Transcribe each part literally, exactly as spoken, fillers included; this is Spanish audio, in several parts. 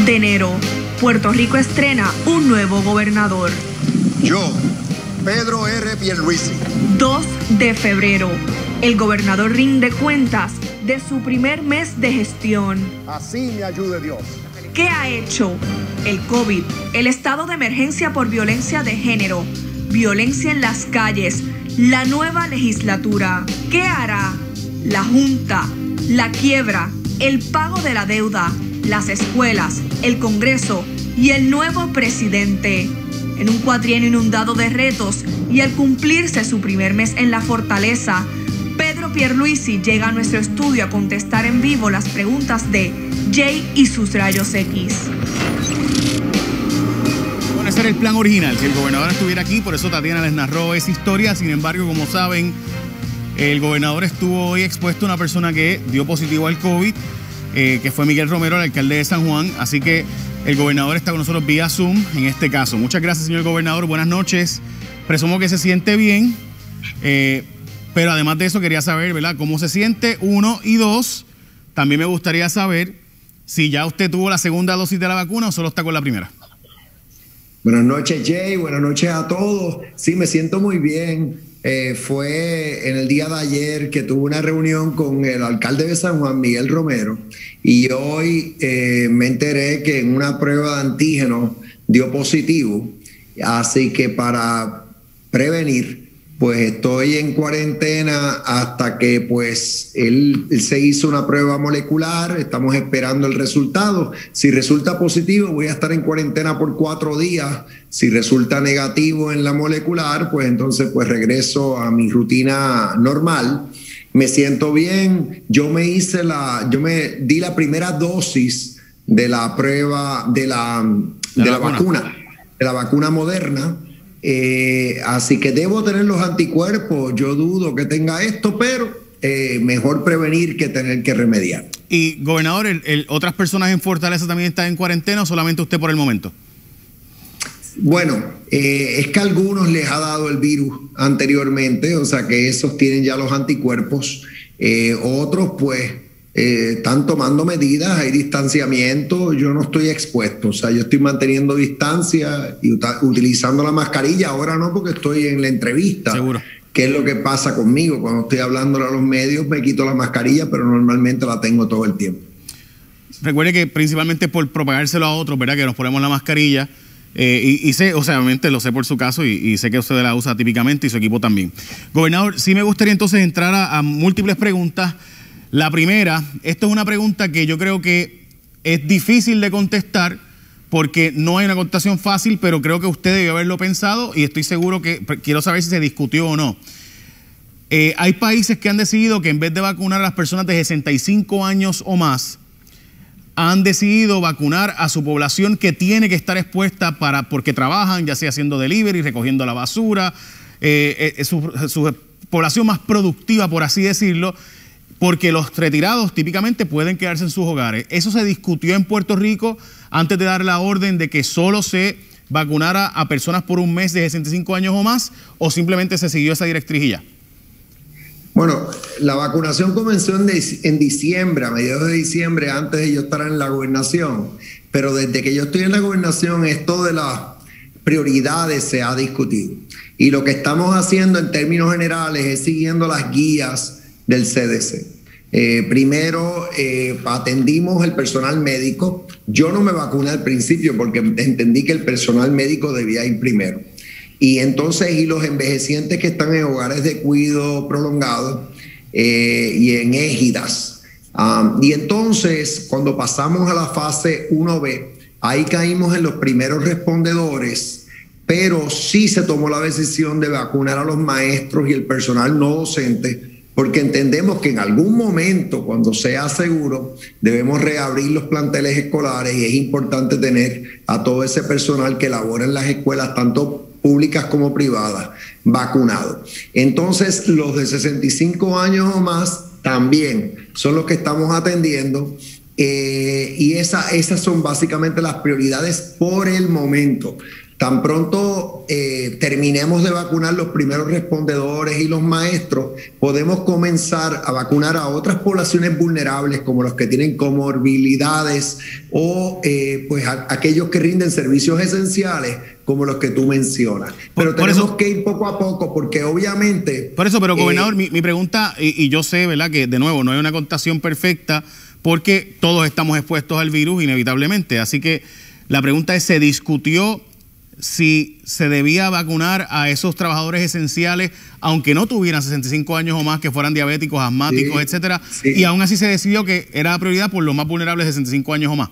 de enero, Puerto Rico estrena un nuevo gobernador. Yo, Pedro R. Pierluisi. dos de febrero, el gobernador rinde cuentas de su primer mes de gestión. Así me ayude Dios. ¿Qué ha hecho? El COVID, el estado de emergencia por violencia de género, violencia en las calles, la nueva legislatura. ¿Qué hará? La Junta, la quiebra, el pago de la deuda, las escuelas, el Congreso y el nuevo presidente. En un cuatrienio inundado de retos y al cumplirse su primer mes en la fortaleza, Pedro Pierluisi llega a nuestro estudio a contestar en vivo las preguntas de Jay y sus rayos X. Bueno, ese era el plan original, si el gobernador estuviera aquí, por eso Tatiana les narró esa historia. Sin embargo, como saben, el gobernador estuvo hoy expuesto a una persona que dio positivo al COVID, eh, que fue Miguel Romero, el alcalde de San Juan, así que el gobernador está con nosotros vía Zoom en este caso. Muchas gracias, señor gobernador, buenas noches. Presumo que se siente bien, eh, pero además de eso quería saber, ¿verdad?, cómo se siente, uno, y dos, también me gustaría saber si ya usted tuvo la segunda dosis de la vacuna o solo está con la primera. Buenas noches, Jay, buenas noches a todos. Sí, me siento muy bien. Eh, fue en el día de ayer que tuve una reunión con el alcalde de San Juan, Miguel Romero, y hoy eh, me enteré que en una prueba de antígeno dio positivo, así que para prevenir, pues estoy en cuarentena hasta que pues él, él se hizo una prueba molecular, estamos esperando el resultado. Si resulta positivo, voy a estar en cuarentena por cuatro días. Si resulta negativo en la molecular, pues entonces pues regreso a mi rutina normal. Me siento bien. Yo me hice la, yo me di la primera dosis de la prueba de la, de la vacuna, de la vacuna Moderna. Eh, así que debo tener los anticuerpos. Yo dudo que tenga esto, pero eh, mejor prevenir que tener que remediar. Y, gobernador, el, el, ¿otras personas en Fortaleza también están en cuarentena o solamente usted por el momento? Bueno, eh, es que a algunos les ha dado el virus anteriormente, o sea que esos tienen ya los anticuerpos. Eh, otros, pues, eh, están tomando medidas, hay distanciamiento. Yo no estoy expuesto, o sea, yo estoy manteniendo distancia y utilizando la mascarilla. Ahora no, porque estoy en la entrevista. Seguro. ¿Qué es lo que pasa conmigo? Cuando estoy hablando a los medios me quito la mascarilla, pero normalmente la tengo todo el tiempo. Recuerde que principalmente por propagárselo a otros, ¿verdad?, que nos ponemos la mascarilla. Eh, y, y sé, o sea, obviamente lo sé por su caso y, y sé que usted la usa típicamente y su equipo también. Gobernador, sí me gustaría entonces entrar a, a múltiples preguntas. La primera, esto es una pregunta que yo creo que es difícil de contestar porque no hay una contestación fácil, pero creo que usted debió haberlo pensado y estoy seguro que, quiero saber si se discutió o no. Eh, hay países que han decidido que en vez de vacunar a las personas de sesenta y cinco años o más, han decidido vacunar a su población que tiene que estar expuesta para, porque trabajan, ya sea haciendo delivery, recogiendo la basura, eh, eh, su, su población más productiva, por así decirlo, porque los retirados típicamente pueden quedarse en sus hogares. Eso se discutió en Puerto Rico antes de dar la orden de que solo se vacunara a personas por un mes de sesenta y cinco años o más, o simplemente se siguió esa directriz y ya. Bueno, la vacunación comenzó en, en diciembre, a mediados de diciembre, antes de yo estar en la gobernación. Pero desde que yo estoy en la gobernación, esto de las prioridades se ha discutido. Y lo que estamos haciendo en términos generales es siguiendo las guías del C D C. Eh, primero, eh, atendimos el personal médico. Yo no me vacuné al principio porque entendí que el personal médico debía ir primero. Y entonces, y los envejecientes que están en hogares de cuidado prolongado eh, y en égidas. Um, y entonces, cuando pasamos a la fase uno B, ahí caímos en los primeros respondedores, pero sí se tomó la decisión de vacunar a los maestros y el personal no docente, porque entendemos que en algún momento, cuando sea seguro, debemos reabrir los planteles escolares y es importante tener a todo ese personal que labora en las escuelas, tanto públicas como privadas, vacunado. Entonces, los de sesenta y cinco años o más también son los que estamos atendiendo Eh, y esa, esas son básicamente las prioridades por el momento. Tan pronto eh, terminemos de vacunar los primeros respondedores y los maestros, podemos comenzar a vacunar a otras poblaciones vulnerables como los que tienen comorbilidades o eh, pues a, aquellos que rinden servicios esenciales como los que tú mencionas. Pero por, tenemos por eso, que ir poco a poco porque obviamente... Por eso, pero gobernador, eh, mi, mi pregunta, y, y yo sé, ¿verdad?, que de nuevo no hay una contación perfecta porque todos estamos expuestos al virus inevitablemente. Así que la pregunta es, ¿se discutió si se debía vacunar a esos trabajadores esenciales, aunque no tuvieran sesenta y cinco años o más, que fueran diabéticos, asmáticos, sí, etcétera? Sí. Y aún así se decidió que era prioridad por los más vulnerables de sesenta y cinco años o más.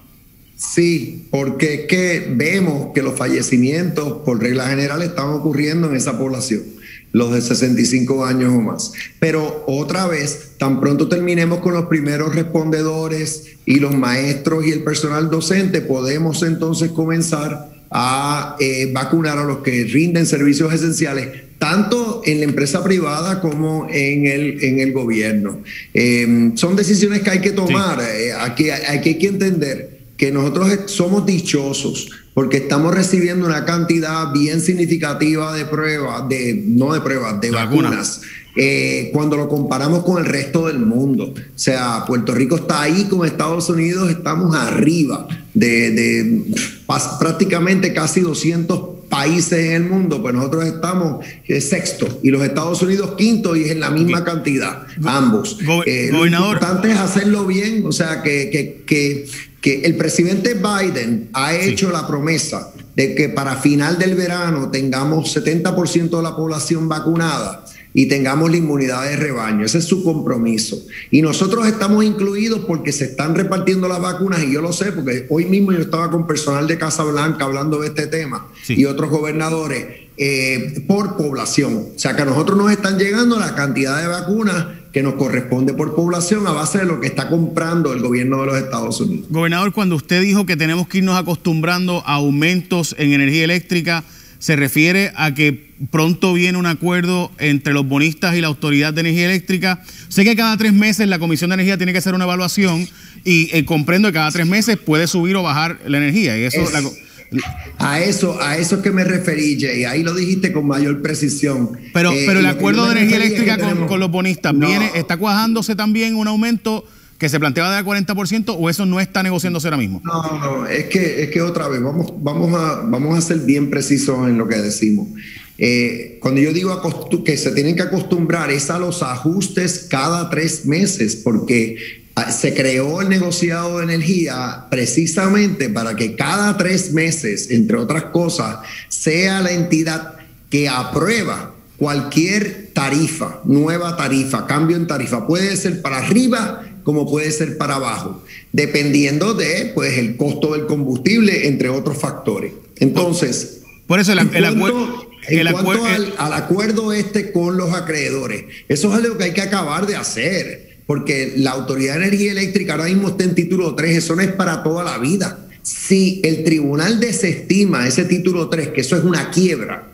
Sí, porque es que vemos que los fallecimientos, por regla general, están ocurriendo en esa población, los de sesenta y cinco años o más. Pero otra vez, tan pronto terminemos con los primeros respondedores y los maestros y el personal docente, podemos entonces comenzar a eh, vacunar a los que rinden servicios esenciales, tanto en la empresa privada como en el, en el gobierno. Eh, son decisiones que hay que tomar. Sí. Eh, aquí, aquí hay que entender que nosotros somos dichosos porque estamos recibiendo una cantidad bien significativa de pruebas, de, no de pruebas, de Vacuna. vacunas. Eh, cuando lo comparamos con el resto del mundo. O sea, Puerto Rico está ahí con Estados Unidos, estamos arriba de, de prácticamente casi doscientos países en el mundo, pues nosotros estamos eh, sexto y los Estados Unidos quinto y es en la misma okay. cantidad, ambos. Go eh, lo importante es hacerlo bien, o sea, que, que, que, que el presidente Biden ha hecho sí. la promesa de que para final del verano tengamos setenta por ciento de la población vacunada y tengamos la inmunidad de rebaño. Ese es su compromiso. Y nosotros estamos incluidos porque se están repartiendo las vacunas, y yo lo sé porque hoy mismo yo estaba con personal de Casa Blanca hablando de este tema sí. y otros gobernadores eh, por población. O sea que a nosotros nos están llegando la cantidad de vacunas que nos corresponde por población a base de lo que está comprando el gobierno de los Estados Unidos. Gobernador, cuando usted dijo que tenemos que irnos acostumbrando a aumentos en energía eléctrica, ¿se refiere a que pronto viene un acuerdo entre los bonistas y la Autoridad de Energía Eléctrica? Sé que cada tres meses la Comisión de Energía tiene que hacer una evaluación y eh, comprendo que cada tres meses puede subir o bajar la energía. Y eso, es, la, a eso a eso que me referí, Jay. Ahí lo dijiste con mayor precisión. Pero, eh, pero el acuerdo de energía eléctrica con, tenemos, con los bonistas, no. viene, ¿está cuajándose también un aumento que se planteaba de cuarenta por ciento o eso no está negociándose ahora mismo? No, no, es que, es que otra vez, vamos, vamos, a, vamos a ser bien precisos en lo que decimos. Eh, cuando yo digo que se tienen que acostumbrar es a los ajustes cada tres meses, porque se creó el negociado de energía precisamente para que cada tres meses, entre otras cosas, sea la entidad que aprueba cualquier tarifa, nueva tarifa, cambio en tarifa. Puede ser para arriba como puede ser para abajo, dependiendo de pues el costo del combustible, entre otros factores. Entonces, por eso el, el acuerdo... En el cuanto al, al acuerdo este con los acreedores, eso es algo que hay que acabar de hacer, porque la Autoridad de Energía Eléctrica ahora mismo está en título tres, eso no es para toda la vida. Si el tribunal desestima ese título tres, que eso es una quiebra,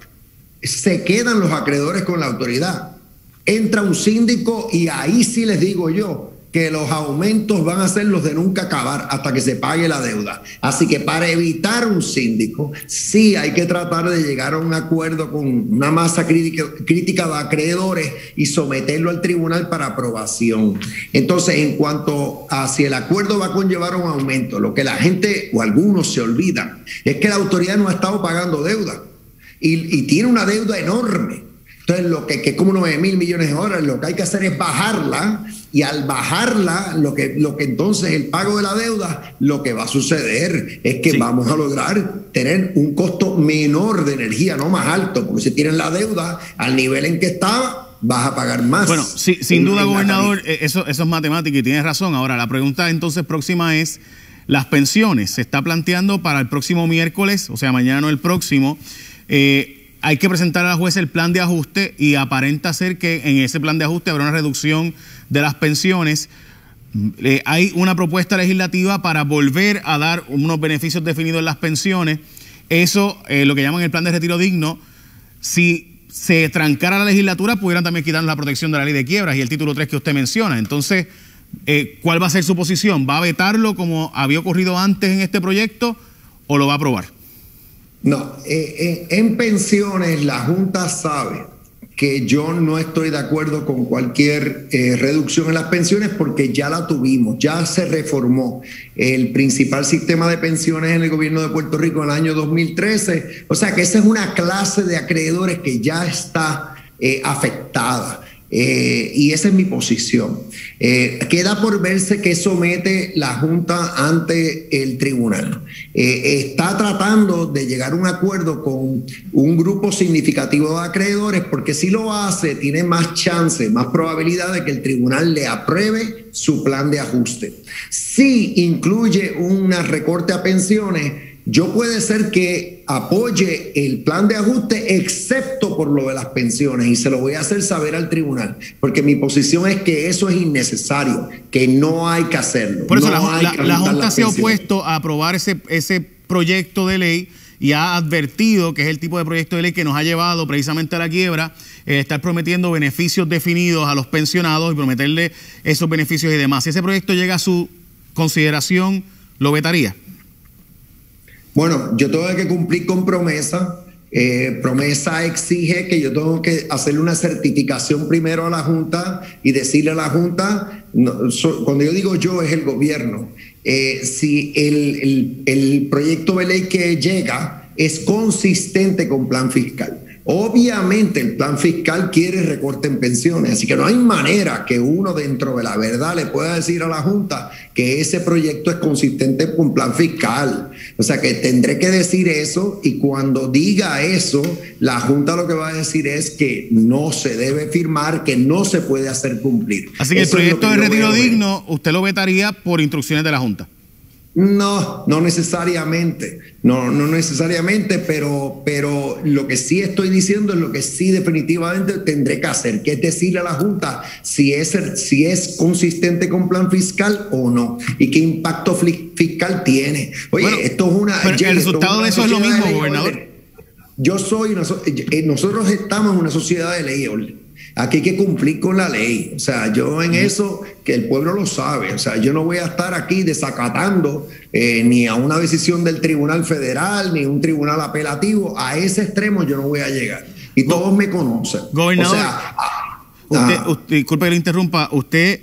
se quedan los acreedores con la autoridad. Entra un síndico y ahí sí les digo yo que los aumentos van a ser los de nunca acabar hasta que se pague la deuda. Así que para evitar un síndico, sí hay que tratar de llegar a un acuerdo con una masa crítica, crítica de acreedores y someterlo al tribunal para aprobación. Entonces, en cuanto a si el acuerdo va a conllevar un aumento, lo que la gente o algunos se olvidan es que la autoridad no ha estado pagando deuda y, y tiene una deuda enorme. Entonces, lo que, que es como nueve mil millones de dólares, lo que hay que hacer es bajarla, y al bajarla, lo que, lo que entonces el pago de la deuda, lo que va a suceder es que sí. vamos a lograr tener un costo menor de energía, no más alto, porque si tienen la deuda al nivel en que estaba, vas a pagar más. Bueno, sí, sin duda, gobernador, eso, eso es matemática y tienes razón. Ahora, la pregunta entonces próxima es, las pensiones, se está planteando para el próximo miércoles, o sea, mañana no el próximo, eh, hay que presentar a la jueza el plan de ajuste y aparenta ser que en ese plan de ajuste habrá una reducción de las pensiones. Eh, hay una propuesta legislativa para volver a dar unos beneficios definidos en las pensiones. Eso, eh, lo que llaman el plan de retiro digno, si se trancara la legislatura, pudieran también quitarnos la protección de la ley de quiebras y el título tres que usted menciona. Entonces, eh, ¿cuál va a ser su posición? ¿Va a vetarlo como había ocurrido antes en este proyecto o lo va a aprobar? No, eh, eh, en pensiones la Junta sabe que yo no estoy de acuerdo con cualquier eh, reducción en las pensiones porque ya la tuvimos, ya se reformó el principal sistema de pensiones en el gobierno de Puerto Rico en el año dos mil trece. O sea que esa es una clase de acreedores que ya está eh, afectada. Eh, y esa es mi posición. Eh, queda por verse qué somete la Junta ante el tribunal. Eh, está tratando de llegar a un acuerdo con un grupo significativo de acreedores porque si lo hace tiene más chance, más probabilidad de que el tribunal le apruebe su plan de ajuste. Si incluye un recorte a pensiones, yo puede ser que apoye el plan de ajuste excepto por lo de las pensiones y se lo voy a hacer saber al tribunal porque mi posición es que eso es innecesario, que no hay que hacerlo. Por eso no la, la, la Junta se ha opuesto a aprobar ese, ese proyecto de ley y ha advertido que es el tipo de proyecto de ley que nos ha llevado precisamente a la quiebra, eh, estar prometiendo beneficios definidos a los pensionados y prometerle esos beneficios y demás. Si ese proyecto llega a su consideración, ¿lo vetaría? Bueno, yo tengo que cumplir con promesa. Eh, promesa exige que yo tengo que hacerle una certificación primero a la Junta y decirle a la Junta, no, so, cuando yo digo yo es el gobierno, eh, si el, el, el proyecto de ley que llega es consistente con plan fiscal. Obviamente el plan fiscal quiere recorte en pensiones, así que no hay manera que uno dentro de la verdad le pueda decir a la Junta que ese proyecto es consistente con plan fiscal. O sea que tendré que decir eso y cuando diga eso, la Junta lo que va a decir es que no se debe firmar, que no se puede hacer cumplir. Así que el proyecto de retiro digno, ¿usted lo vetaría por instrucciones de la Junta? No, no necesariamente, no, no necesariamente, pero, pero lo que sí estoy diciendo es lo que sí definitivamente tendré que hacer, que es decirle a la Junta si es, si es consistente con plan fiscal o no y qué impacto fiscal tiene. Oye, bueno, esto es una... Pero Jay, el resultado de eso es lo mismo, gobernador. Yo soy, una, nosotros estamos en una sociedad de ley, aquí hay que cumplir con la ley. O sea, yo en eso, que el pueblo lo sabe. O sea, yo no voy a estar aquí desacatando eh, ni a una decisión del Tribunal Federal, ni un tribunal apelativo. A ese extremo yo no voy a llegar. Y todos me conocen. Gobernador, o sea, ah, usted, ah, usted, disculpe que le interrumpa, usted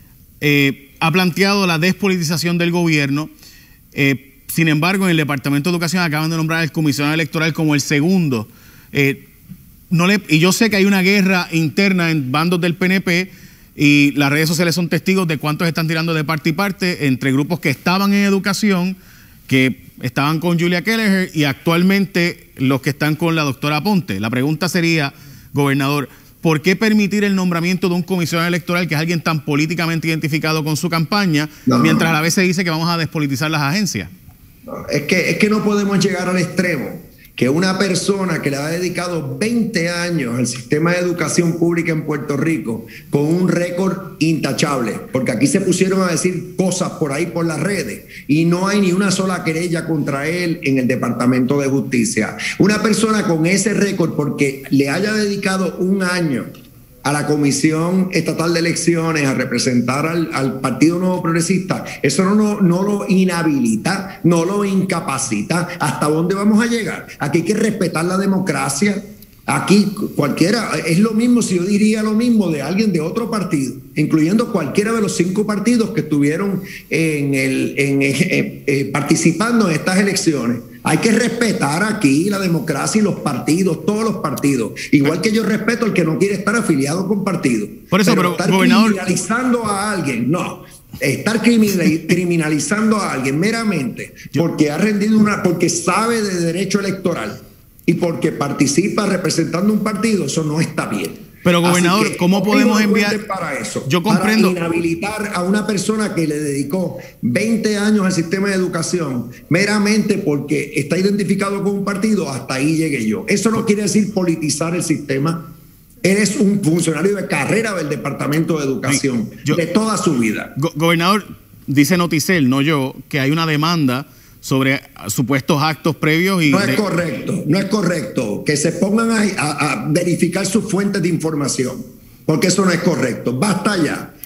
eh, ha planteado la despolitización del gobierno. Eh, sin embargo, en el Departamento de Educación acaban de nombrar al comisionado electoral como el segundo. Eh, No le, y yo sé que hay una guerra interna en bandos del P N P y las redes sociales son testigos de cuántos están tirando de parte y parte entre grupos que estaban en educación, que estaban con Julia Kelleher y actualmente los que están con la doctora Aponte. La pregunta sería, gobernador, ¿por qué permitir el nombramiento de un comisionado electoral que es alguien tan políticamente identificado con su campaña, no, mientras a la vez se dice que vamos a despolitizar las agencias? No, es que, es que no podemos llegar al extremo que una persona que le ha dedicado veinte años al sistema de educación pública en Puerto Rico con un récord intachable, porque aquí se pusieron a decir cosas por ahí por las redes y no hay ni una sola querella contra él en el Departamento de Justicia. Una persona con ese récord porque le haya dedicado un año a la Comisión Estatal de Elecciones a representar al, al Partido Nuevo Progresista, eso no, no, no lo inhabilita, no lo incapacita. ¿Hasta dónde vamos a llegar? Aquí hay que respetar la democracia. Aquí cualquiera, es lo mismo si yo diría lo mismo de alguien de otro partido, incluyendo cualquiera de los cinco partidos que estuvieron en el, en, eh, eh, participando en estas elecciones. Hay que respetar aquí la democracia y los partidos, todos los partidos. Igual que yo respeto al que no quiere estar afiliado con partidos. Por eso, pero, pero estar gobernador... criminalizando a alguien, no. Estar criminalizando a alguien meramente porque ha rendido una, porque sabe de derecho electoral y porque participa representando un partido, eso no está bien. Pero gobernador, que, ¿cómo podemos enviar? Para eso, yo comprendo. Para inhabilitar a una persona que le dedicó veinte años al sistema de educación meramente porque está identificado con un partido, hasta ahí llegué yo. Eso no quiere decir politizar el sistema. Eres un funcionario de carrera del Departamento de Educación yo, de toda su vida. Go gobernador, dice Noticel, no yo, que hay una demanda sobre supuestos actos previos y... No es correcto, no es correcto. Que se pongan a, a, a verificar sus fuentes de información, porque eso no es correcto. Basta ya.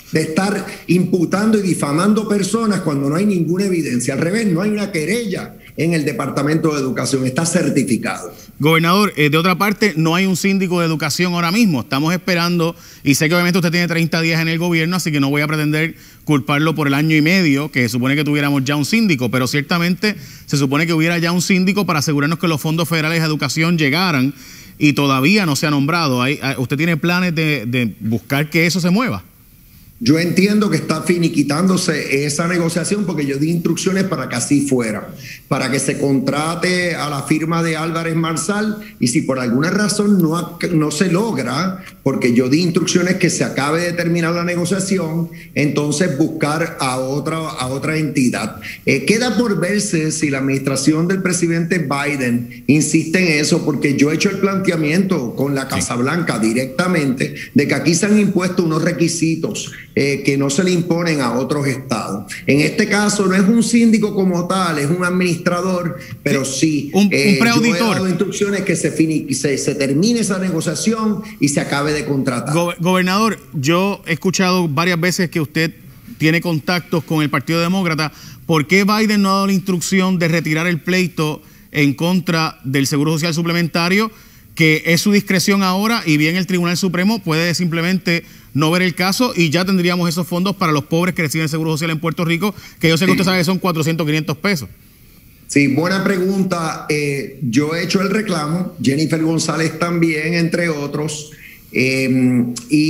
de estar imputando y difamando personas cuando no hay ninguna evidencia. Al revés, no hay una querella en el Departamento de Educación, está certificado. Gobernador, eh, de otra parte, no hay un síndico de educación ahora mismo. Estamos esperando, y sé que obviamente usted tiene treinta días en el gobierno, así que no voy a pretender culparlo por el año y medio, que se supone que tuviéramos ya un síndico, pero ciertamente se supone que hubiera ya un síndico para asegurarnos que los fondos federales de educación llegaran, y todavía no se ha nombrado. ¿Hay, ¿Usted tiene planes de, de buscar que eso se mueva? Yo entiendo que está finiquitándose esa negociación porque yo di instrucciones para que así fuera, para que se contrate a la firma de Álvarez Marsal, y si por alguna razón no, no se logra, porque yo di instrucciones que se acabe de terminar la negociación, entonces buscar a otra, a otra entidad. Eh, queda por verse si la administración del presidente Biden insiste en eso, porque yo he hecho el planteamiento con la Casa Blanca directamente de que aquí se han impuesto unos requisitos Eh, que no se le imponen a otros estados. En este caso no es un síndico como tal, es un administrador, pero sí, un, eh, un preauditor. Yo he dado instrucciones que se, fini, se, se termine esa negociación y se acabe de contratar. Go Gobernador, yo he escuchado varias veces que usted tiene contactos con el Partido Demócrata. ¿Por qué Biden no ha dado la instrucción de retirar el pleito en contra del Seguro Social Suplementario, que es su discreción ahora, y bien el Tribunal Supremo puede simplemente no ver el caso y ya tendríamos esos fondos para los pobres que reciben el Seguro Social en Puerto Rico, que yo sé que usted sabe que son cuatrocientos, quinientos pesos? Sí, buena pregunta. Eh, yo he hecho el reclamo, Jennifer González también, entre otros. Eh,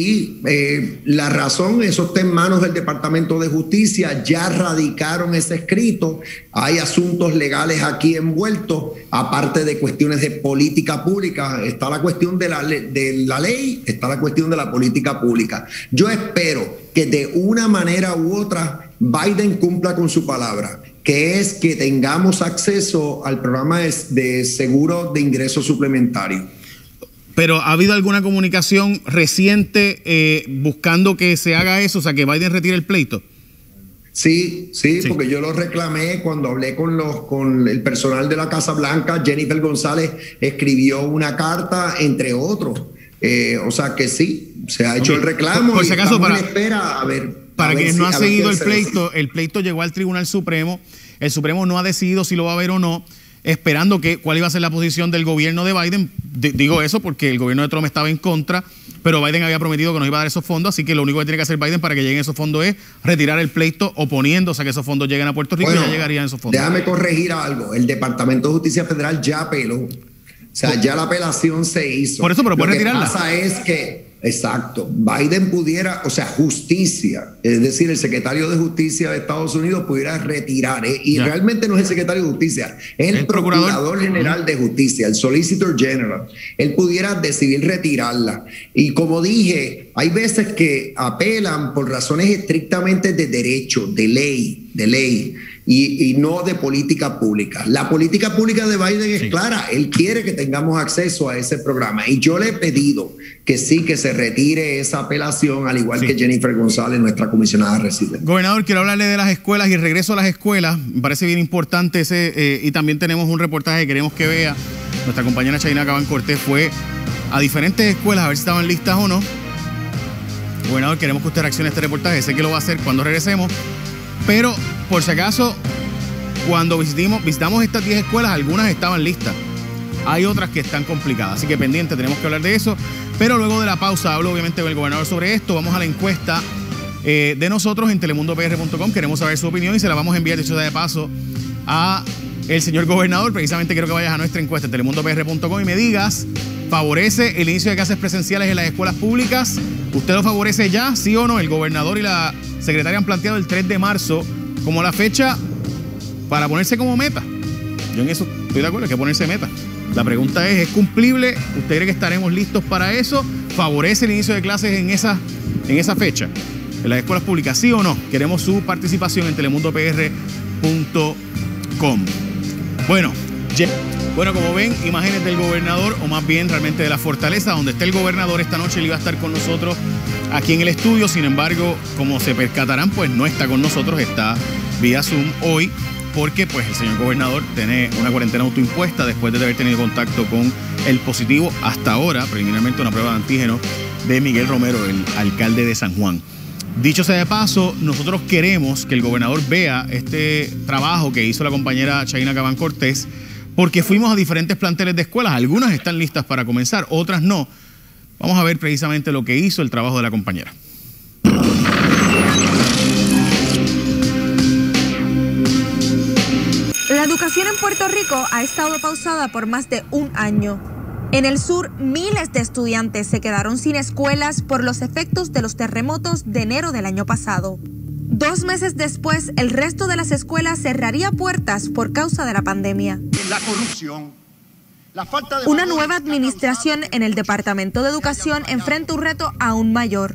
y eh, la razón, eso está en manos del Departamento de Justicia, ya radicaron ese escrito, hay asuntos legales aquí envueltos, aparte de cuestiones de política pública, está la cuestión de la, de la ley, está la cuestión de la política pública. Yo espero que de una manera u otra Biden cumpla con su palabra, que es que tengamos acceso al programa de, de seguro de ingreso suplementario. Pero ¿ha habido alguna comunicación reciente eh, buscando que se haga eso, o sea, que Biden retire el pleito? Sí, sí, sí, porque yo lo reclamé cuando hablé con, los, con el personal de la Casa Blanca. Jennifer González escribió una carta, entre otros. Eh, o sea que sí, se ha hecho okay. el reclamo. Por, por y si acaso, para, espera, a ver, para a quienes ver no si, han seguido el pleito, dice. el pleito llegó al Tribunal Supremo. El Supremo no ha decidido si lo va a ver o no, esperando que cuál iba a ser la posición del gobierno de Biden. D digo eso porque el gobierno de Trump estaba en contra, pero Biden había prometido que nos iba a dar esos fondos, así que lo único que tiene que hacer Biden para que lleguen esos fondos es retirar el pleito, oponiéndose a que esos fondos lleguen a Puerto Rico, bueno, y ya llegarían esos fondos. Déjame corregir algo, el Departamento de Justicia Federal ya apeló, o sea, ya la apelación se hizo. Por eso, pero puede retirarla. Lo que pasa es que exacto, Biden pudiera, o sea, justicia, es decir, el secretario de Justicia de Estados Unidos pudiera retirar, ¿eh? y ya. realmente no es el secretario de Justicia, es el, el procurador, procurador general de Justicia, el Solicitor General. Él pudiera decidir retirarla. Y como dije, hay veces que apelan por razones estrictamente de derecho, de ley, de ley. Y, y no de política pública. La política pública de Biden es sí. clara. Él quiere que tengamos acceso a ese programa. Y yo le he pedido que sí, que se retire esa apelación, al igual sí. que Jennifer González, nuestra comisionada residente. Gobernador, quiero hablarle de las escuelas y el regreso a las escuelas. Me parece bien importante ese. Eh, y también tenemos un reportaje que queremos que vea. Nuestra compañera Chayna Cabán Cortés fue a diferentes escuelas a ver si estaban listas o no. Gobernador, queremos que usted reaccione a este reportaje. Sé que lo va a hacer cuando regresemos. Pero, por si acaso, cuando visitamos, visitamos estas diez escuelas, algunas estaban listas. Hay otras que están complicadas, así que pendiente, tenemos que hablar de eso. Pero luego de la pausa, hablo obviamente con el gobernador sobre esto. Vamos a la encuesta eh, de nosotros en telemundo p r punto com. Queremos saber su opinión y se la vamos a enviar, de hecho, de paso, a el señor gobernador. Precisamente quiero que vayas a nuestra encuesta en telemundo p r punto com y me digas, ¿favorece el inicio de clases presenciales en las escuelas públicas? ¿Usted lo favorece ya, sí o no? El gobernador y la secretaria han planteado el tres de marzo como la fecha para ponerse como meta. Yo en eso estoy de acuerdo, hay que ponerse meta. La pregunta es, ¿es cumplible? ¿Usted cree que estaremos listos para eso? ¿Favorece el inicio de clases en esa, en esa fecha en las escuelas públicas, sí o no? Queremos su participación en telemundo p r punto com. Bueno, bueno, como ven, imágenes del gobernador, o más bien realmente de la fortaleza donde está el gobernador. Esta noche él iba a estar con nosotros aquí en el estudio, sin embargo, como se percatarán, pues no está con nosotros, está vía Zoom hoy, porque pues el señor gobernador tiene una cuarentena autoimpuesta después de haber tenido contacto con el positivo, hasta ahora, preliminarmente una prueba de antígeno de Miguel Romero, el alcalde de San Juan. Dicho sea de paso, nosotros queremos que el gobernador vea este trabajo que hizo la compañera Chaina Gabán Cortés, porque fuimos a diferentes planteles de escuelas. Algunas están listas para comenzar, otras no. Vamos a ver precisamente lo que hizo el trabajo de la compañera. La educación en Puerto Rico ha estado pausada por más de un año. En el sur, miles de estudiantes se quedaron sin escuelas por los efectos de los terremotos de enero del año pasado. Dos meses después, el resto de las escuelas cerraría puertas por causa de la pandemia. La corrupción, la falta de Una nueva administración en el Departamento de Educación enfrenta un reto aún mayor.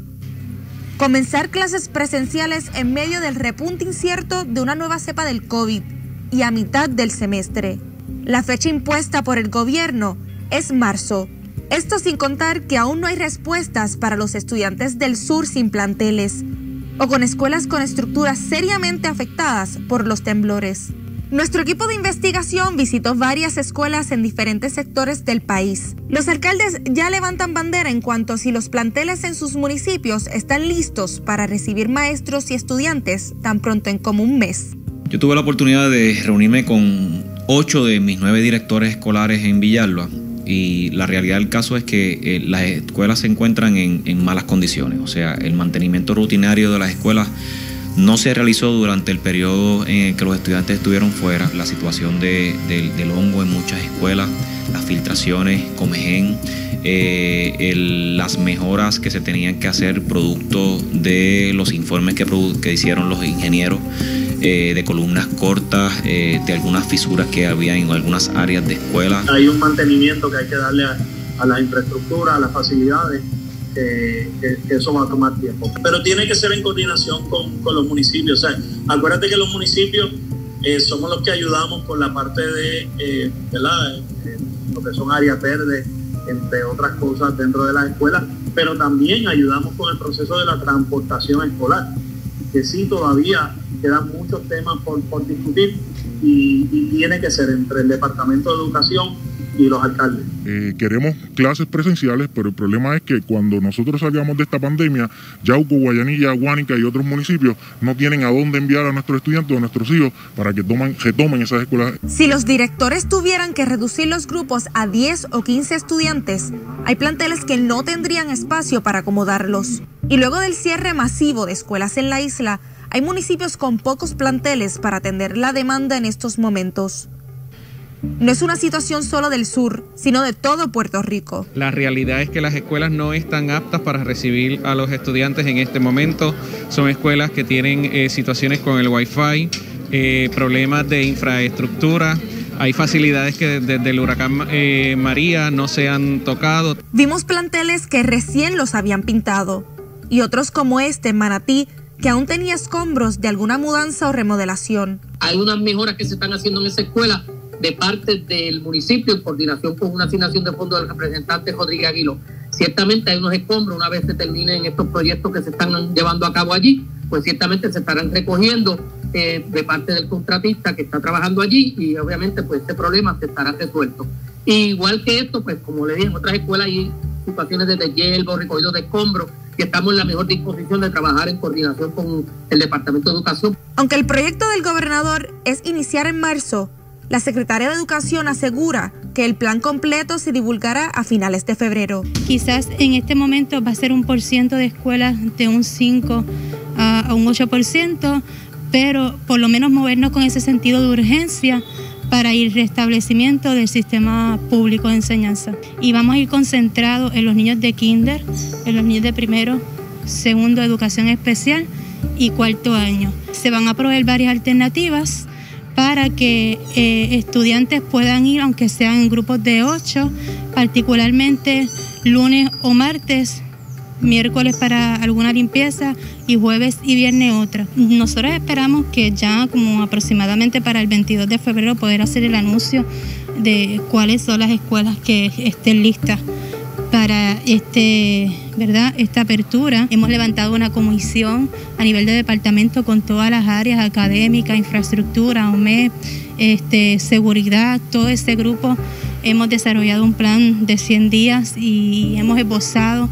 Comenzar clases presenciales en medio del repunte incierto de una nueva cepa del COVID y a mitad del semestre. La fecha impuesta por el gobierno es marzo. Esto sin contar que aún no hay respuestas para los estudiantes del sur sin planteles o con escuelas con estructuras seriamente afectadas por los temblores. Nuestro equipo de investigación visitó varias escuelas en diferentes sectores del país. Los alcaldes ya levantan bandera en cuanto a si los planteles en sus municipios están listos para recibir maestros y estudiantes tan pronto en como un mes. Yo tuve la oportunidad de reunirme con ocho de mis nueve directores escolares en Villalba. Y la realidad del caso es que eh, las escuelas se encuentran en, en malas condiciones. O sea, el mantenimiento rutinario de las escuelas no se realizó durante el periodo en el que los estudiantes estuvieron fuera. La situación de, de, del hongo en muchas escuelas, las filtraciones, Comején, eh, el, las mejoras que se tenían que hacer producto de los informes que, que hicieron los ingenieros, Eh, de columnas cortas, eh, de algunas fisuras que había en algunas áreas de escuela. Hay un mantenimiento que hay que darle a, a la infraestructura, a las facilidades, eh, que, que eso va a tomar tiempo. Pero tiene que ser en coordinación con, con los municipios. O sea, acuérdate que los municipios eh, somos los que ayudamos con la parte de, eh, ¿verdad? Eh, lo que son áreas verdes, entre otras cosas dentro de las escuelas, pero también ayudamos con el proceso de la transportación escolar, que sí todavía quedan muchos temas por, por discutir y, y tiene que ser entre el Departamento de Educación y los alcaldes. Eh, queremos clases presenciales, pero el problema es que cuando nosotros salgamos de esta pandemia, Yauco, Guayanilla, Guánica y otros municipios no tienen a dónde enviar a nuestros estudiantes o a nuestros hijos para que toman, retomen esas escuelas. Si los directores tuvieran que reducir los grupos a diez o quince estudiantes, hay planteles que no tendrían espacio para acomodarlos. Y luego del cierre masivo de escuelas en la isla, hay municipios con pocos planteles para atender la demanda en estos momentos. No es una situación solo del sur, sino de todo Puerto Rico. La realidad es que las escuelas no están aptas para recibir a los estudiantes en este momento. Son escuelas que tienen eh, situaciones con el Wi-Fi, eh, problemas de infraestructura. Hay facilidades que desde el huracán eh, María no se han tocado. Vimos planteles que recién los habían pintado y otros como este en Manatí, que aún tenía escombros de alguna mudanza o remodelación. Hay unas mejoras que se están haciendo en esa escuela de parte del municipio en coordinación con una asignación de fondos del representante Rodríguez Aguiló. Ciertamente hay unos escombros, una vez se terminen estos proyectos que se están llevando a cabo allí, pues ciertamente se estarán recogiendo eh, de parte del contratista que está trabajando allí y obviamente pues este problema se estará resuelto. Y igual que esto, pues como le dije, en otras escuelas hay situaciones de deshiervo, recogido de escombros, y estamos en la mejor disposición de trabajar en coordinación con el Departamento de Educación. Aunque el proyecto del gobernador es iniciar en marzo, la secretaria de Educación asegura que el plan completo se divulgará a finales de febrero. Quizás en este momento va a ser un por ciento de escuelas de un cinco a un ocho por ciento, pero por lo menos movernos con ese sentido de urgencia para el restablecimiento del sistema público de enseñanza. Y vamos a ir concentrados en los niños de kinder, en los niños de primero, segundo, educación especial y cuarto año. Se van a proveer varias alternativas para que eh, estudiantes puedan ir, aunque sean en grupos de ocho, particularmente lunes o martes, miércoles para alguna limpieza y jueves y viernes otra. Nosotros esperamos que ya como aproximadamente para el veintidós de febrero poder hacer el anuncio de cuáles son las escuelas que estén listas para este, ¿verdad? esta apertura. Hemos levantado una comisión a nivel de departamento con todas las áreas académicas, infraestructura, O M E, este, seguridad, todo ese grupo. Hemos desarrollado un plan de cien días y hemos esbozado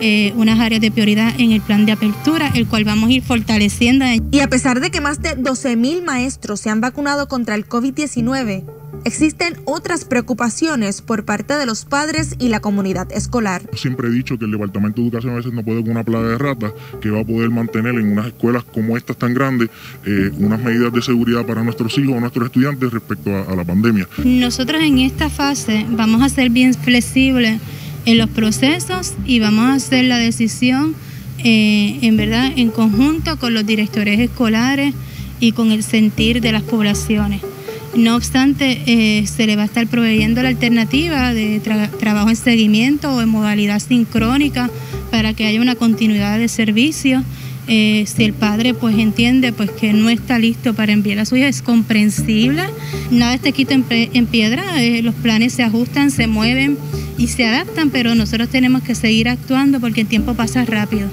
eh, unas áreas de prioridad en el plan de apertura, el cual vamos a ir fortaleciendo. Y a pesar de que más de doce mil maestros se han vacunado contra el COVID diecinueve, existen otras preocupaciones por parte de los padres y la comunidad escolar. Siempre he dicho que el Departamento de Educación a veces no puede con una plaga de ratas, que va a poder mantener en unas escuelas como estas tan grandes eh, unas medidas de seguridad para nuestros hijos o nuestros estudiantes respecto a, a la pandemia. Nosotros en esta fase vamos a ser bien flexibles en los procesos y vamos a hacer la decisión eh, en verdad en conjunto con los directores escolares y con el sentir de las poblaciones. No obstante, eh, se le va a estar proveyendo la alternativa de tra trabajo en seguimiento o en modalidad sincrónica para que haya una continuidad de servicio. Eh, si el padre pues entiende pues que no está listo para enviar a su hija, es comprensible. Nada está escrito en, en piedra, eh, los planes se ajustan, se mueven y se adaptan, pero nosotros tenemos que seguir actuando porque el tiempo pasa rápido.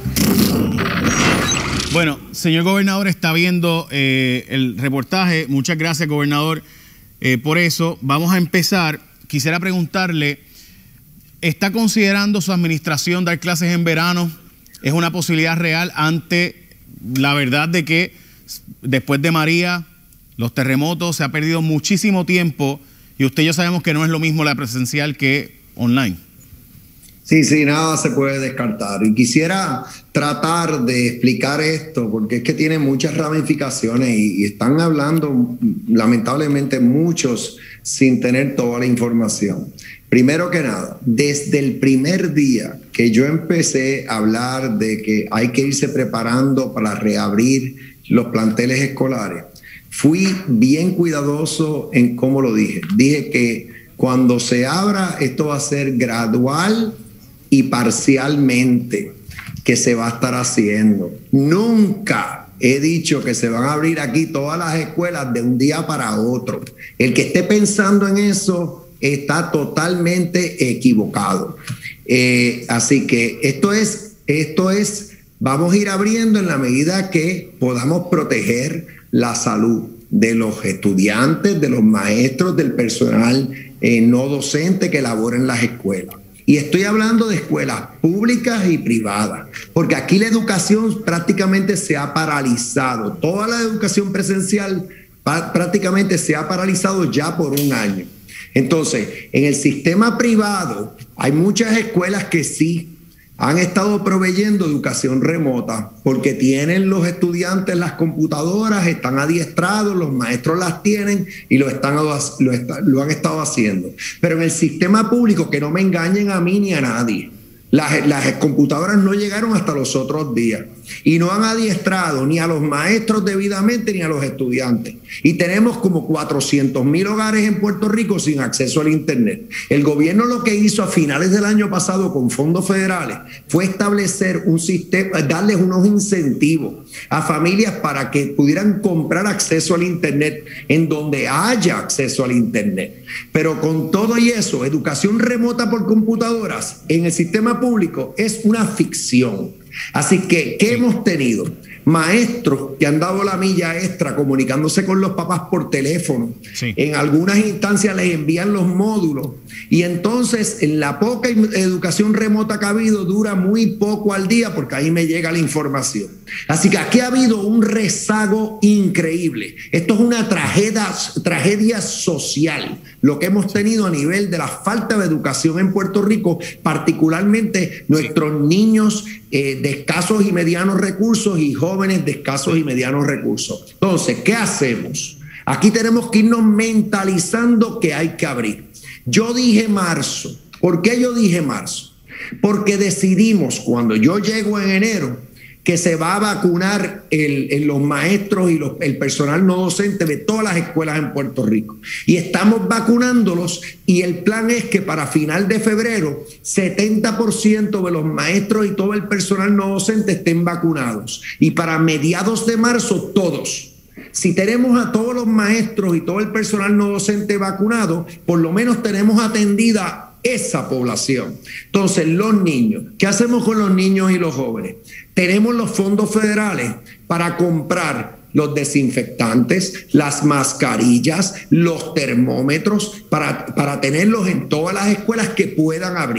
Bueno, señor gobernador, está viendo eh, el reportaje. Muchas gracias, gobernador, eh, por eso. Vamos a empezar. Quisiera preguntarle, ¿está considerando su administración dar clases en verano? ¿Es una posibilidad real ante la verdad de que después de María, los terremotos, se ha perdido muchísimo tiempo y usted y yo sabemos que no es lo mismo la presencial que online? Sí, sí, nada se puede descartar. Y quisiera tratar de explicar esto porque es que tiene muchas ramificaciones y, y están hablando lamentablemente muchos sin tener toda la información. Primero que nada, desde el primer día que yo empecé a hablar de que hay que irse preparando para reabrir los planteles escolares, fui bien cuidadoso en cómo lo dije. Dije que cuando se abra, esto va a ser gradual y parcialmente que se va a estar haciendo. Nunca he dicho que se van a abrir aquí todas las escuelas de un día para otro. El que esté pensando en eso está totalmente equivocado. Eh, así que esto es, esto es, vamos a ir abriendo en la medida que podamos proteger la salud de los estudiantes, de los maestros, del personal eh, no docente que labora en las escuelas. Y estoy hablando de escuelas públicas y privadas, porque aquí la educación prácticamente se ha paralizado. Toda la educación presencial prácticamente se ha paralizado ya por un año. Entonces, en el sistema privado hay muchas escuelas que sí han estado proveyendo educación remota porque tienen los estudiantes las computadoras, están adiestrados, los maestros las tienen y lo, están, lo, está, lo han estado haciendo. Pero en el sistema público, que no me engañen a mí ni a nadie, las, las computadoras no llegaron hasta los otros días y no han adiestrado ni a los maestros debidamente ni a los estudiantes. Y tenemos como cuatrocientos mil hogares en Puerto Rico sin acceso al internet. El gobierno lo que hizo a finales del año pasado con fondos federales fue establecer un sistema, darles unos incentivos a familias para que pudieran comprar acceso al internet en donde haya acceso al internet. Pero con todo y eso, educación remota por computadoras en el sistema público es una ficción. Así que, ¿qué hemos tenido? Maestros que han dado la milla extra comunicándose con los papás por teléfono. Sí. En algunas instancias les envían los módulos y entonces en la poca educación remota que ha habido dura muy poco al día porque ahí me llega la información. Así que aquí ha habido un rezago increíble. Esto es una tragedia, tragedia social, lo que hemos tenido a nivel de la falta de educación en Puerto Rico, particularmente nuestros niños eh, de escasos y medianos recursos y jóvenes de escasos y medianos recursos. Entonces, ¿qué hacemos? Aquí tenemos que irnos mentalizando que hay que abrir. Yo dije marzo. ¿Por qué yo dije marzo? Porque decidimos cuando yo llego en enero que se va a vacunar el, el, los maestros y los, el personal no docente de todas las escuelas en Puerto Rico. Y estamos vacunándolos y el plan es que para final de febrero setenta por ciento de los maestros y todo el personal no docente estén vacunados. Y para mediados de marzo todos. Si tenemos a todos los maestros y todo el personal no docente vacunado, por lo menos tenemos atendida esa población. Entonces, los niños, ¿qué hacemos con los niños y los jóvenes? Tenemos los fondos federales para comprar los desinfectantes, las mascarillas, los termómetros, para, para tenerlos en todas las escuelas que puedan abrir.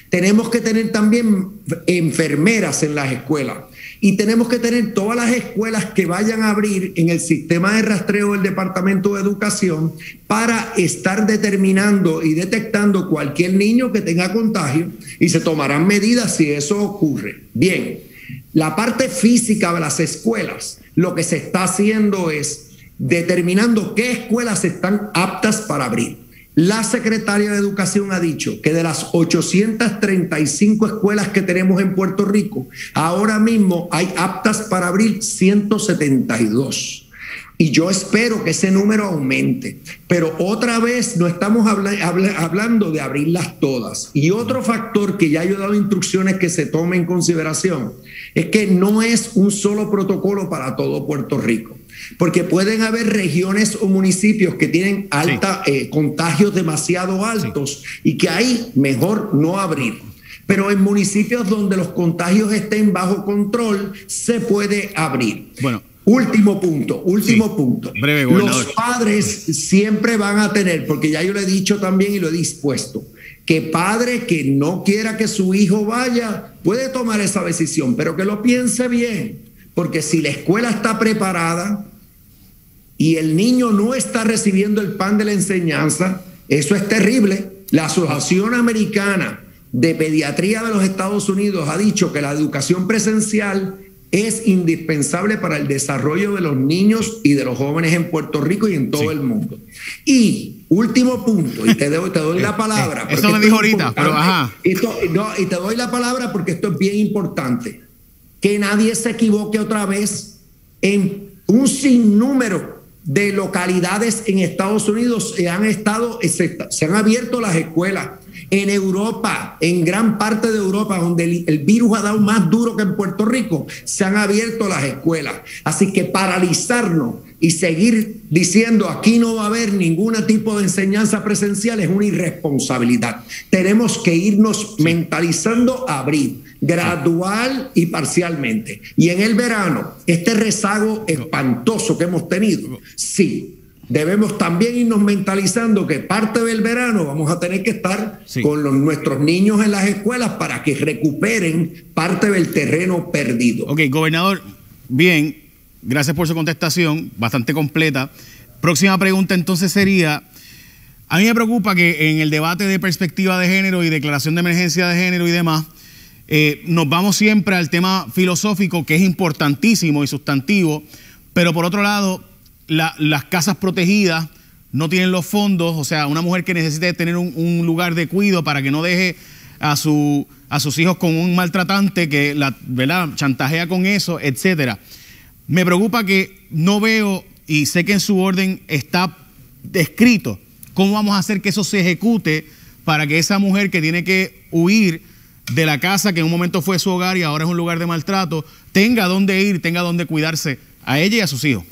Tenemos que tener también enfermeras en las escuelas. Y tenemos que tener todas las escuelas que vayan a abrir en el sistema de rastreo del Departamento de Educación para estar determinando y detectando cualquier niño que tenga contagio y se tomarán medidas si eso ocurre. Bien, la parte física de las escuelas, lo que se está haciendo es determinando qué escuelas están aptas para abrir. La secretaria de Educación ha dicho que de las ochocientas treinta y cinco escuelas que tenemos en Puerto Rico, ahora mismo hay aptas para abrir ciento setenta y dos. Y yo espero que ese número aumente. Pero otra vez no estamos habla habla hablando de abrirlas todas. Y otro factor que ya yo he dado instrucciones que se tome en consideración es que no es un solo protocolo para todo Puerto Rico. Porque pueden haber regiones o municipios que tienen alta, sí. eh, contagios demasiado altos, sí. y que ahí mejor no abrir. Pero en municipios donde los contagios estén bajo control, se puede abrir. Bueno. Último punto, último sí. punto. Breve, los padres siempre van a tener, porque ya yo lo he dicho también y lo he dispuesto, que padre que no quiera que su hijo vaya, puede tomar esa decisión, pero que lo piense bien. Porque si la escuela está preparada y el niño no está recibiendo el pan de la enseñanza, eso es terrible. La Asociación Americana de Pediatría de los Estados Unidos ha dicho que la educación presencial es indispensable para el desarrollo de los niños y de los jóvenes en Puerto Rico y en todo sí. el mundo. Y último punto, y te doy, te doy la palabra. Eso me dijo ahorita, pero ajá. Esto, no, y te doy la palabra porque esto es bien importante. Que nadie se equivoque otra vez. En un sinnúmero de localidades en Estados Unidos se han estado, se, se han abierto las escuelas. En Europa, en gran parte de Europa, donde el, el virus ha dado más duro que en Puerto Rico, se han abierto las escuelas. Así que paralizarnos y seguir diciendo aquí no va a haber ningún tipo de enseñanza presencial es una irresponsabilidad. Tenemos que irnos mentalizando a abrir, gradual y parcialmente. Y en el verano, este rezago espantoso que hemos tenido, sí. Debemos también irnos mentalizando que parte del verano vamos a tener que estar sí. con los, nuestros niños en las escuelas para que recuperen parte del terreno perdido. Ok, gobernador, bien, gracias por su contestación, bastante completa. Próxima pregunta entonces sería, a mí me preocupa que en el debate de perspectiva de género y declaración de emergencia de género y demás, eh, nos vamos siempre al tema filosófico, que es importantísimo y sustantivo, pero por otro lado, La, las casas protegidas no tienen los fondos, o sea, una mujer que necesite tener un, un lugar de cuidado para que no deje a, su, a sus hijos con un maltratante que la, ¿verdad?, chantajea con eso, etcétera. Me preocupa que no veo, y sé que en su orden está descrito, cómo vamos a hacer que eso se ejecute para que esa mujer que tiene que huir de la casa que en un momento fue su hogar y ahora es un lugar de maltrato, tenga dónde ir, tenga dónde cuidarse a ella y a sus hijos.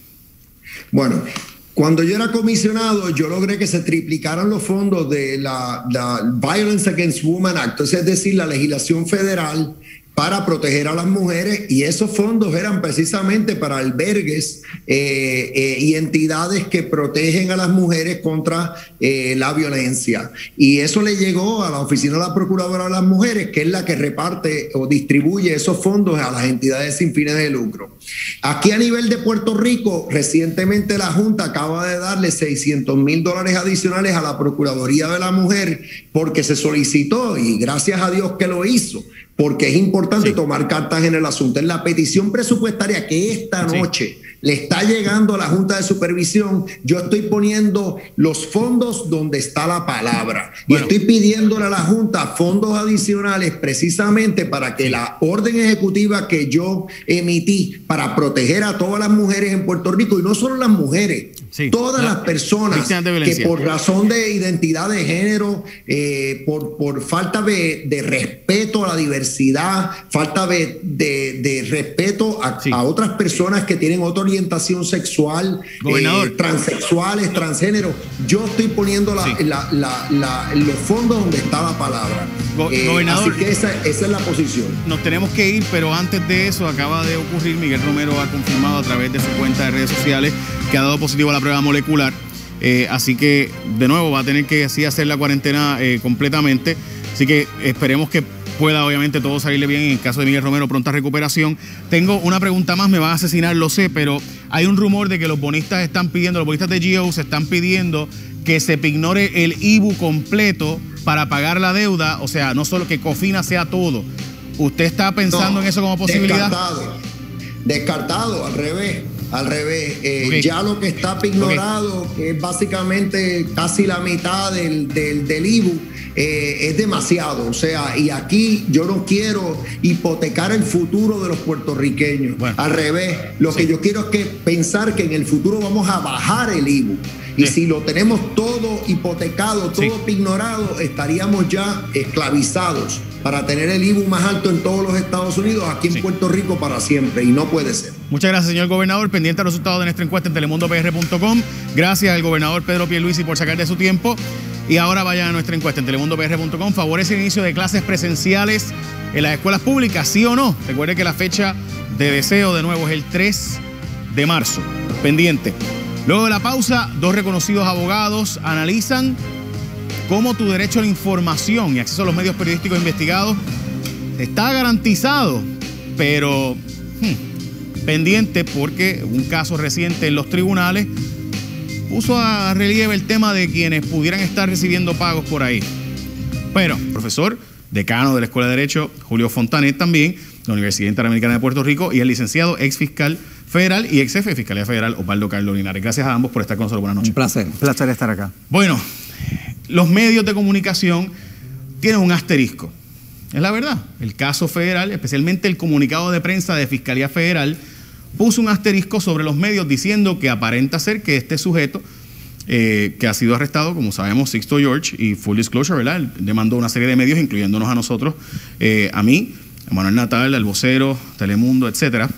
Bueno, cuando yo era comisionado, yo logré que se triplicaran los fondos de la, la Violence Against Women Act, es decir, la legislación federal para proteger a las mujeres, y esos fondos eran precisamente para albergues eh, eh, y entidades que protegen a las mujeres contra eh, la violencia. Y eso le llegó a la Oficina de la Procuradora de las Mujeres, que es la que reparte o distribuye esos fondos a las entidades sin fines de lucro. Aquí a nivel de Puerto Rico, recientemente la Junta acaba de darle seiscientos mil dólares adicionales a la Procuraduría de la Mujer porque se solicitó, y gracias a Dios que lo hizo, porque es importante sí. tomar cartas en el asunto. En la petición presupuestaria que esta noche sí. le está llegando a la Junta de Supervisión, yo estoy poniendo los fondos donde está la palabra. Bueno. Y estoy pidiéndole a la Junta fondos adicionales precisamente para que la orden ejecutiva que yo emití para proteger a todas las mujeres en Puerto Rico, y no solo las mujeres, sí. todas la, las personas que por razón de identidad de género, eh, por, por falta de, de respeto a la diversidad, falta de, de, de respeto a, sí. a otras personas que tienen otra orientación sexual, eh, transexuales, transgénero. Yo estoy poniendo la, sí. la, la, la, los fondos donde está la palabra. Go eh, gobernador, así que esa, esa es la posición. Nos tenemos que ir, pero antes de eso acaba de ocurrir, Miguel Romero ha confirmado a través de su cuenta de redes sociales que ha dado positivo a la prueba molecular. Eh, así que, de nuevo, va a tener que así hacer la cuarentena eh, completamente. Así que esperemos que pueda obviamente todo salirle bien. En el caso de Miguel Romero, pronta recuperación. Tengo una pregunta más, me van a asesinar, lo sé, pero hay un rumor de que los bonistas están pidiendo, los bonistas de G O se están pidiendo que se ignore el I B U completo para pagar la deuda, o sea, no solo que Cofina sea todo. ¿Usted está pensando no, en eso como posibilidad? Descartado, descartado, al revés. Al revés, eh, okay. ya lo que está ignorado, okay. que es básicamente casi la mitad del, del, del I B U, eh, es demasiado. O sea, y aquí yo no quiero hipotecar el futuro de los puertorriqueños. Bueno. Al revés, lo sí. que yo quiero es que pensar que en el futuro vamos a bajar el I B U. Y sí. si lo tenemos todo hipotecado, todo sí. ignorado, estaríamos ya esclavizados para tener el I B U más alto en todos los Estados Unidos, aquí en sí. Puerto Rico para siempre, y no puede ser. Muchas gracias, señor gobernador. Pendiente a los resultados de nuestra encuesta en telemundo p r punto com. Gracias al gobernador Pedro Pierluisi por sacar de su tiempo. Y ahora vayan a nuestra encuesta en telemundo p r punto com. ¿Favorece el inicio de clases presenciales en las escuelas públicas, sí o no? Recuerde que la fecha de deseo de nuevo es el tres de marzo. Pendiente. Luego de la pausa, dos reconocidos abogados analizan cómo tu derecho a la información y acceso a los medios periodísticos investigados está garantizado, pero hmm, pendiente porque un caso reciente en los tribunales puso a relieve el tema de quienes pudieran estar recibiendo pagos por ahí. Pero, profesor, decano de la Escuela de Derecho, Julio Fontanet, también, de la Universidad Interamericana de Puerto Rico, y el licenciado ex fiscal federal y ex jefe de Fiscalía Federal, Osvaldo Carlos Linares. Gracias a ambos por estar con nosotros. Buenas noches. Un placer, un placer estar acá. Bueno, los medios de comunicación tienen un asterisco. Es la verdad. El caso federal, especialmente el comunicado de prensa de Fiscalía Federal, puso un asterisco sobre los medios diciendo que aparenta ser que este sujeto eh, que ha sido arrestado, como sabemos, Sixto George, y full disclosure, ¿verdad? Él demandó una serie de medios, incluyéndonos a nosotros, eh, a mí, a Manuel Natal, al Vocero, Telemundo, etcétera.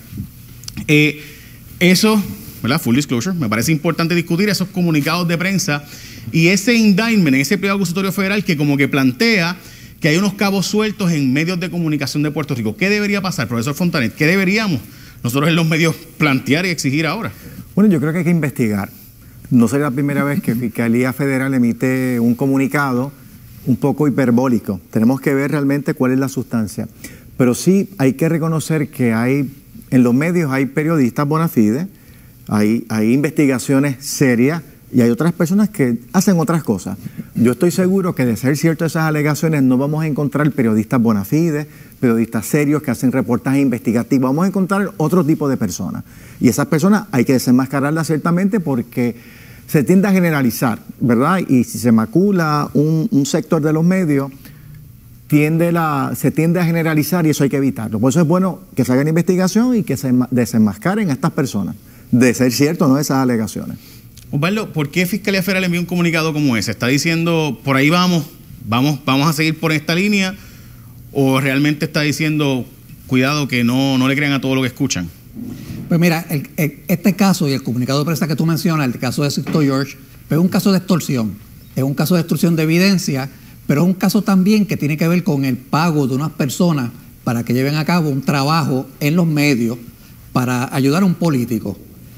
Eh, eso, ¿verdad? Full disclosure, me parece importante discutir esos comunicados de prensa y ese indictment, ese pliego acusatorio federal que como que plantea que hay unos cabos sueltos en medios de comunicación de Puerto Rico. ¿Qué debería pasar, profesor Fontanet? ¿Qué deberíamos nosotros en los medios plantear y exigir ahora? Bueno, yo creo que hay que investigar. No sería la primera vez que Fiscalía Federal emite un comunicado un poco hiperbólico. Tenemos que ver realmente cuál es la sustancia. Pero sí hay que reconocer que hay, en los medios hay periodistas bona fide, hay, hay investigaciones serias y hay otras personas que hacen otras cosas. Yo estoy seguro que de ser ciertas esas alegaciones no vamos a encontrar periodistas bona fide, periodistas serios que hacen reportajes investigativos. Vamos a encontrar otro tipo de personas. Y esas personas hay que desenmascararlas ciertamente porque se tiende a generalizar, ¿verdad? Y si se macula un, un sector de los medios, tiende la, se tiende a generalizar y eso hay que evitarlo. Por eso es bueno que se haga una investigación y que se desenmascaren a estas personas, de ser cierto o no esas alegaciones. Osvaldo, ¿por qué Fiscalía Federal envió un comunicado como ese? ¿Está diciendo, por ahí vamos, vamos, vamos a seguir por esta línea? ¿O realmente está diciendo, cuidado, que no, no le crean a todo lo que escuchan? Pues mira, el, el, este caso y el comunicado de prensa que tú mencionas, el caso de Sixto George, es un caso de extorsión, es un caso de extorsión de evidencia, pero es un caso también que tiene que ver con el pago de unas personas para que lleven a cabo un trabajo en los medios para ayudar a un político.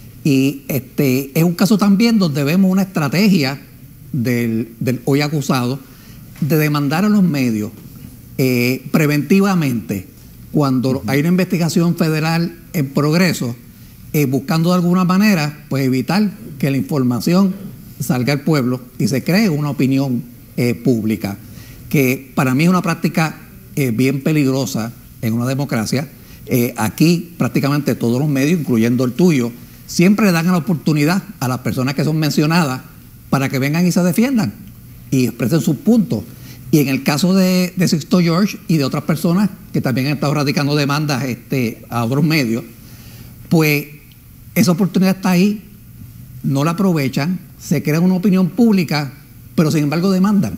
Y este es un caso también donde vemos una estrategia del, del hoy acusado de demandar a los medios eh, preventivamente cuando hay una investigación federal en progreso, eh, buscando de alguna manera pues evitar que la información salga al pueblo y se cree una opinión eh, pública, que para mí es una práctica eh, bien peligrosa en una democracia. Eh, aquí prácticamente todos los medios, incluyendo el tuyo, siempre le dan la oportunidad a las personas que son mencionadas para que vengan y se defiendan y expresen sus puntos. Y en el caso de, de Sixto George y de otras personas que también han estado radicando demandas este, a otros medios, pues esa oportunidad está ahí, no la aprovechan, se crea una opinión pública, pero sin embargo demandan.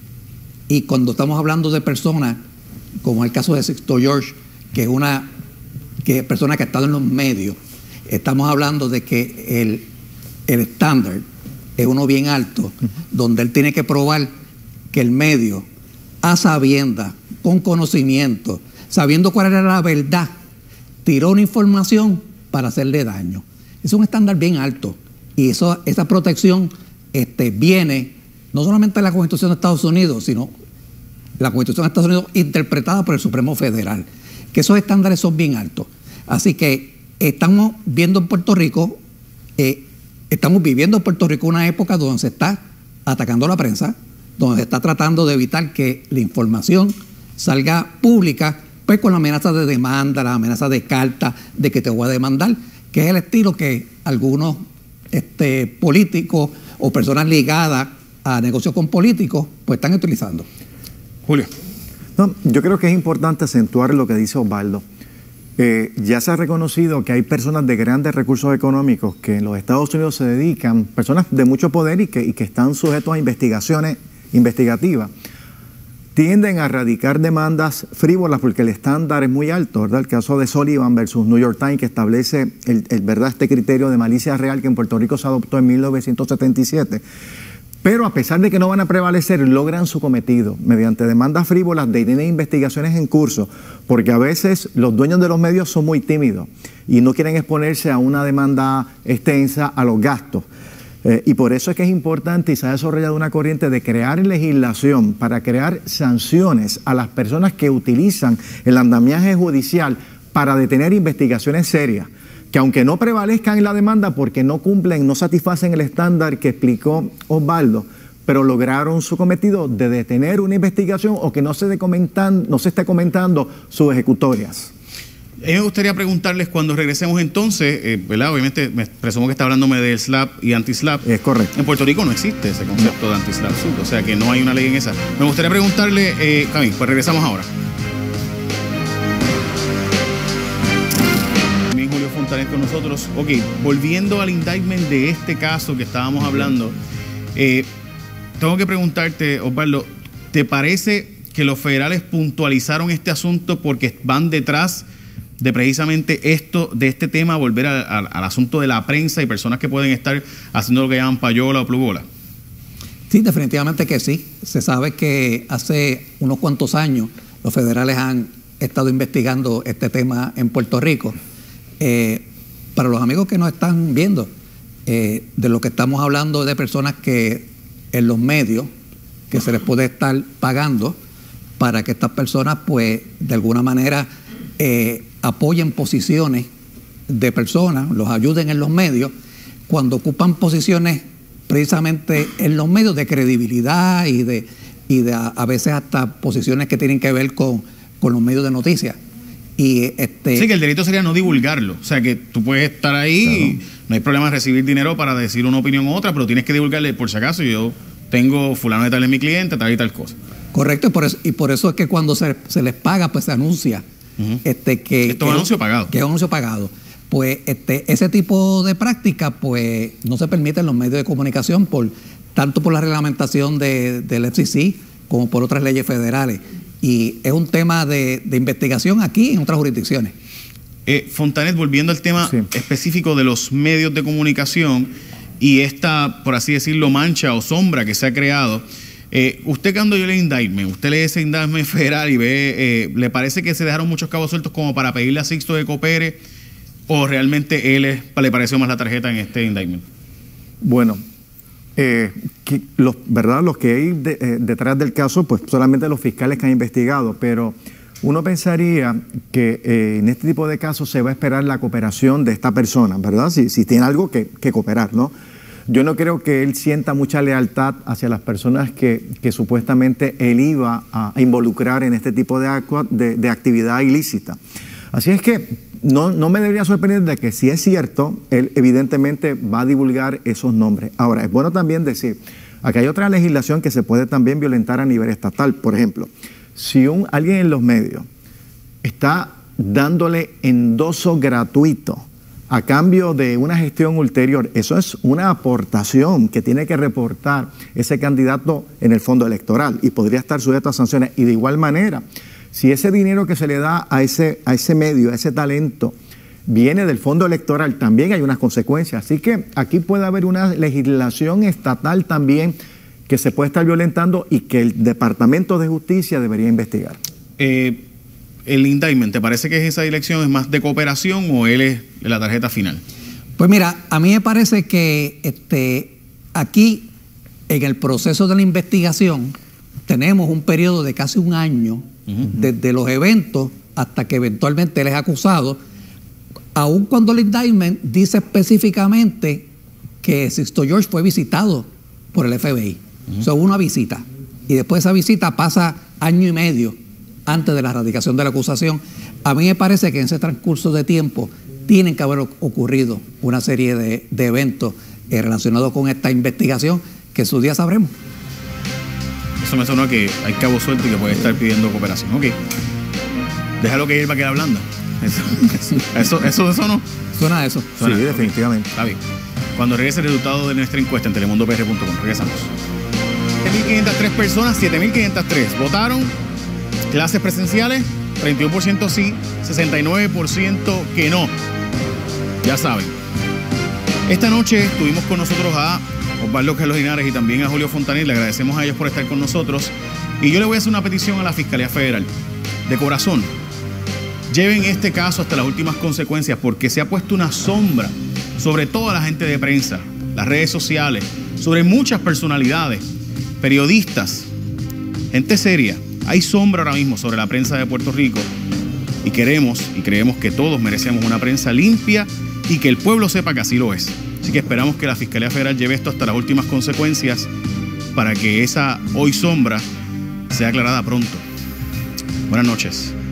Y cuando estamos hablando de personas, como el caso de Sixto George, que es una que persona que ha estado en los medios, estamos hablando de que el, el estándar es uno bien alto, uh-huh. donde él tiene que probar que el medio, a sabiendas, con conocimiento, sabiendo cuál era la verdad, tiró una información para hacerle daño. Es un estándar bien alto. Y eso, esa protección este, viene no solamente de la Constitución de Estados Unidos, sino la Constitución de Estados Unidos interpretada por el Supremo Federal, que esos estándares son bien altos. Así que estamos viendo en Puerto Rico, eh, estamos viviendo en Puerto Rico una época donde se está atacando a la prensa, donde se está tratando de evitar que la información salga pública, pues con la amenaza de demanda, la amenaza de carta, de que te voy a demandar, que es el estilo que algunos este, políticos o personas ligadas a negocios con políticos, pues están utilizando. Julio. No, yo creo que es importante acentuar lo que dice Osvaldo. Eh, ya se ha reconocido que hay personas de grandes recursos económicos que en los Estados Unidos se dedican, personas de mucho poder y que, y que están sujetos a investigaciones investigativas, tienden a radicar demandas frívolas porque el estándar es muy alto, ¿verdad? El caso de Sullivan versus New York Times, que establece el, el, ¿verdad? este criterio de malicia real que en Puerto Rico se adoptó en mil novecientos setenta y siete. Pero a pesar de que no van a prevalecer, logran su cometido mediante demandas frívolas de tener investigaciones en curso, porque a veces los dueños de los medios son muy tímidos y no quieren exponerse a una demanda extensa, a los gastos. Eh, y por eso es que es importante y se ha desarrollado una corriente de crear legislación para crear sanciones a las personas que utilizan el andamiaje judicial para detener investigaciones serias, que aunque no prevalezcan en la demanda porque no cumplen, no satisfacen el estándar que explicó Osvaldo, pero lograron su cometido de detener una investigación o que no se, de comentan, no se esté comentando sus ejecutorias. A mí me gustaría preguntarles cuando regresemos entonces, eh, ¿verdad? Obviamente me presumo que está hablándome del SLAPP y anti-SLAPP. Es correcto. En Puerto Rico no existe ese concepto no. de anti-SLAPP Sud, o sea que no hay una ley en esa. Me gustaría preguntarle, eh, Camille, pues regresamos ahora. También Julio Fontanet con nosotros. Ok, volviendo al indictment de este caso que estábamos hablando, eh, tengo que preguntarte, Osvaldo, ¿te parece que los federales puntualizaron este asunto porque van detrás de precisamente esto, de este tema, volver a, a, al asunto de la prensa y personas que pueden estar haciendo lo que llaman payola o plugola? Sí, definitivamente que sí. Se sabe que hace unos cuantos años los federales han estado investigando este tema en Puerto Rico. Eh, para los amigos que nos están viendo, eh, de lo que estamos hablando de personas que en los medios, que se les puede estar pagando para que estas personas, pues, de alguna manera eh, apoyen posiciones de personas, los ayuden en los medios, cuando ocupan posiciones precisamente en los medios de credibilidad y de, y de a, a veces hasta posiciones que tienen que ver con, con los medios de noticias. Y este, sí, que el delito sería no divulgarlo. O sea, que tú puedes estar ahí claro. y no hay problema de recibir dinero para decir una opinión u otra, pero tienes que divulgarle, por si acaso, yo tengo fulano de tal es mi cliente, tal y tal cosa. Correcto, y por eso, y por eso es que cuando se, se les paga, pues se anuncia uh-huh. este, que... Esto es un anuncio pagado. Que es un anuncio pagado. Pues este, ese tipo de práctica pues no se permite en los medios de comunicación, por tanto por la reglamentación de, del F C C como por otras leyes federales. Y es un tema de, de investigación aquí en otras jurisdicciones. Eh, Fontanet, volviendo al tema sí. específico de los medios de comunicación y esta, por así decirlo, mancha o sombra que se ha creado, eh, usted cuando yo lee indictment, usted lee ese indictment federal y ve, eh, ¿le parece que se dejaron muchos cabos sueltos como para pedirle a Sixto que coopere o realmente él es, le pareció más la tarjeta en este indictment? Bueno, eh, que los, ¿verdad? Los que hay de, eh, detrás del caso, pues solamente los fiscales que han investigado, pero uno pensaría que eh, en este tipo de casos se va a esperar la cooperación de esta persona, ¿verdad? Si, si tiene algo que, que cooperar, ¿no? Yo no creo que él sienta mucha lealtad hacia las personas que, que supuestamente él iba a involucrar en este tipo de, de, de actividad ilícita. Así es que no, no me debería sorprender de que si es cierto, él evidentemente va a divulgar esos nombres. Ahora, es bueno también decir, aquí hay otra legislación que se puede también violentar a nivel estatal. Por ejemplo, si un, alguien en los medios está dándole endoso gratuito a cambio de una gestión ulterior, eso es una aportación que tiene que reportar ese candidato en el fondo electoral y podría estar sujeto a sanciones. Y de igual manera, si ese dinero que se le da a ese, a ese medio, a ese talento, viene del fondo electoral, también hay unas consecuencias. Así que aquí puede haber una legislación estatal también que se puede estar violentando y que el Departamento de Justicia debería investigar. Eh, el indictment, ¿te parece que esa dirección es más de cooperación o él es la tarjeta final? Pues mira, a mí me parece que este, aquí, en el proceso de la investigación, tenemos un periodo de casi un año uh-huh. desde los eventos hasta que eventualmente él es acusado, aun cuando el indictment dice específicamente que Sixto George fue visitado por el F B I. Uh-huh. O sea, hubo una visita. Y después de esa visita pasa año y medio antes de la radicación de la acusación. A mí me parece que en ese transcurso de tiempo tienen que haber ocurrido una serie de, de eventos eh, relacionados con esta investigación que en su día sabremos. Eso me sonó que hay cabo suelto y que puede estar pidiendo cooperación. Ok. Déjalo que él va a quedar hablando. Eso, eso, eso, eso no. Suena a eso. Suena, sí, okay. definitivamente. Está bien. Cuando regrese el resultado de nuestra encuesta en telemundo p r punto com, regresamos. siete mil quinientas tres personas, siete mil quinientas tres votaron. Clases presenciales, treinta y uno por ciento sí, sesenta y nueve por ciento que no. Ya saben. Esta noche estuvimos con nosotros a Osvaldo Carlos Linares y también a Julio Fontanil. Le agradecemos a ellos por estar con nosotros. Y yo le voy a hacer una petición a la Fiscalía Federal. De corazón, lleven este caso hasta las últimas consecuencias, porque se ha puesto una sombra sobre toda la gente de prensa, las redes sociales, sobre muchas personalidades, periodistas, gente seria. Hay sombra ahora mismo sobre la prensa de Puerto Rico y queremos y creemos que todos merecemos una prensa limpia y que el pueblo sepa que así lo es. Así que esperamos que la Fiscalía Federal lleve esto hasta las últimas consecuencias para que esa hoy sombra sea aclarada pronto. Buenas noches.